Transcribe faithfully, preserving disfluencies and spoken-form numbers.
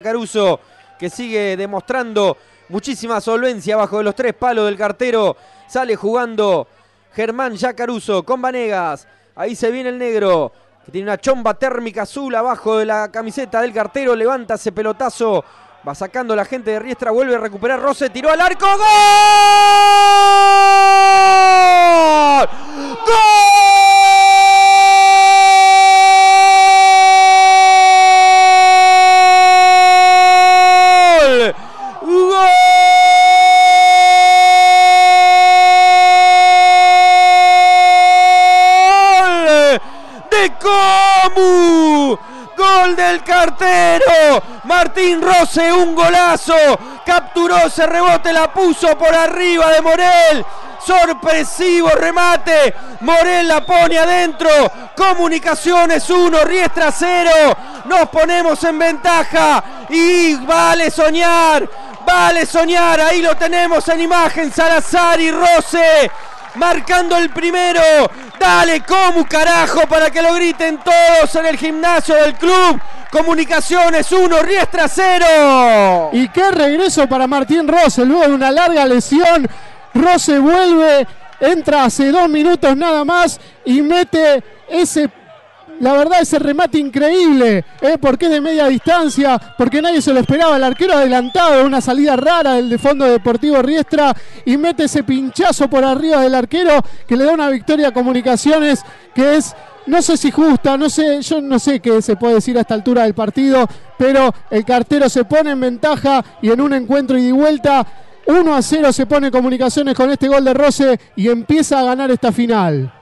Caruso, que sigue demostrando muchísima solvencia bajo de los tres palos del cartero. Sale jugando Germán Yacaruso con Vanegas. Ahí se viene el negro, que tiene una chomba térmica azul abajo de la camiseta del cartero. Levanta ese pelotazo. Va sacando la gente de Riestra. Vuelve a recuperar Rose. Tiró al arco. ¡Gol! ¡Gol! ¡Gol! ¡De Comu! ¡Gol del cartero! Martín Rose, un golazo. Capturó ese rebote, la puso por arriba de Morel. Sorpresivo remate. Morel la pone adentro. Comunicaciones uno, Riestra cero. Nos ponemos en ventaja. Y vale soñar. Vale soñar. Ahí lo tenemos en imagen. Salazar y Rose marcando el primero. Dale Comu, carajo, para que lo griten todos en el gimnasio del club. Comunicaciones uno, Riestra cero. Y qué regreso para Martín Rose, luego de una larga lesión. Rose vuelve, entra hace dos minutos nada más y mete ese, la verdad, ese remate increíble, ¿eh? Porque es de media distancia, porque nadie se lo esperaba. El arquero adelantado, una salida rara del de Fondo Deportivo Riestra, y mete ese pinchazo por arriba del arquero que le da una victoria a Comunicaciones que es, no sé si justa, no sé, yo no sé qué se puede decir a esta altura del partido, pero el cartero se pone en ventaja y en un encuentro ida y vuelta uno a cero se pone Comunicaciones con este gol de Rose y empieza a ganar esta final.